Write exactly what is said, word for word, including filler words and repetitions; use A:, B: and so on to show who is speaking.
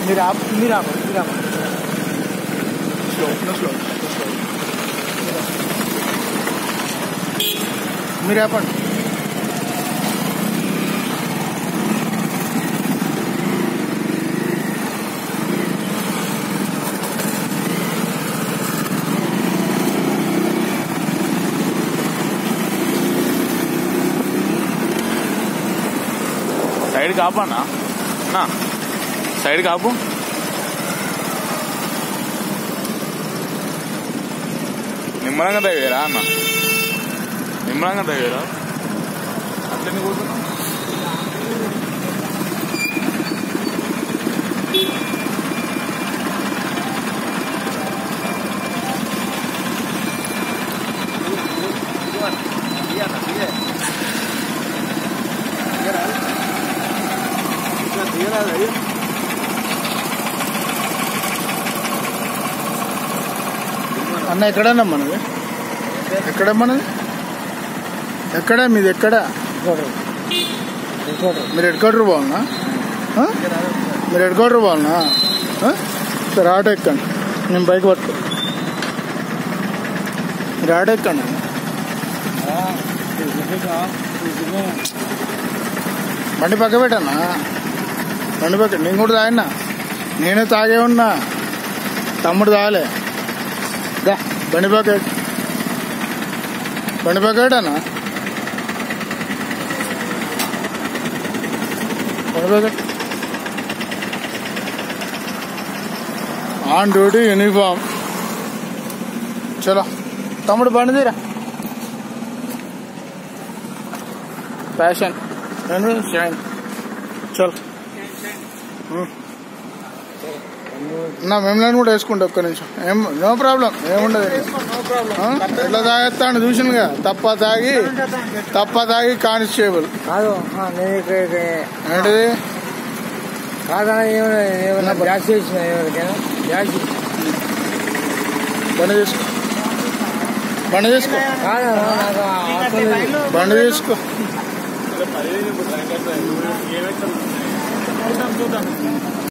A: మీరు ఆపు మీరు ఆపు మీరు ఆపు స్లో స్లో స్లో మీరు ఆపండి.
B: సైడ్ కాపన్నా నా సైడ్ కాపు. నిమ్మలంగా డ్రైవేరా అన్న, నిమ్మలంగా డ్రైవేరా అట్లనే కూర్చున్నా.
A: అన్న ఎక్కడన్నా మనది? ఎక్కడ మనది? ఎక్కడ మీది? ఎక్కడ మీరు హెడ్ క్వార్టర్ పోవాలనా? మీరు హెడ్ క్వార్టర్ పోవాలనా? సరే ఆటో ఎక్కండి, నేను బైక్ పట్టుకో. మీరు ఆటో ఎక్కండి. బండి పక్క పెట్టన్నా, బండి పక్క. నేను కూడా తాగినా, నేనే తాగే ఉన్నా, తమ్ముడు తాగలే. బండి పక్క బండి పక్కటన్నా బండి పక్క. On duty uniform. చలో తమ్ముడు బండి తీరా. Fashion shine. చలో నా మేము కూడా వేసుకుంటా ఒక్క నిమిషం. ఏం నో ప్రాబ్లం, ఏముండదు. ఎట్లా తాగేస్తాను చూసినగా. తప్ప తాగి తప్ప తాగి కానిస్టేబుల్ ఏంటిది బండి తీసుకో, బండి తీసుకో, బండి తీసుకో.